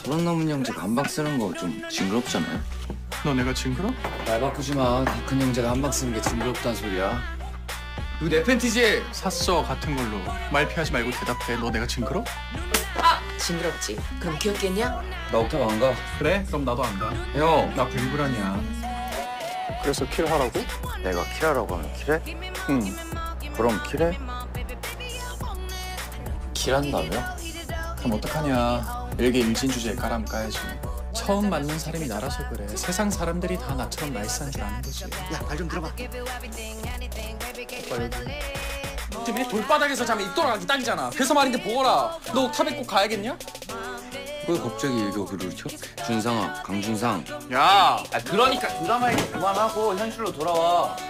저런 남은 형제가 한 방 쓰는 거 좀 징그럽잖아요? 너 내가 징그러? 말 바꾸지 마. 다 큰 형제가 한 방 쓰는 게 징그럽다는 소리야. 이거 내 팬티지? 샀어 같은 걸로. 말 피하지 말고 대답해. 너 내가 징그러? 아! 징그럽지. 그럼 귀엽겠냐? 나 옥탑 안 가. 그래? 그럼 나도 안 가. 형! 나 불불안이야. 그래서 킬하라고? 내가 킬하라고 하면 킬해? 응. 그럼 킬해? 킬한다며? 그럼 어떡하냐. 일개 일진 주제에 까람 까야지. 처음 만난 사람이 나라서 그래. 세상 사람들이 다 나처럼 나이스한 줄 아는 거지. 야, 발 좀 들어봐. 오빠 여기. 때문에 돌바닥에서 자면 입돌아가기 딱이잖아. 그래서 말인데 보거라. 너 옥탑에 꼭 가야겠냐? 왜 갑자기 일교 그를 켜? 준상아, 강준상. 야! 그러니까 드라마 얘기 그만하고 현실로 돌아와.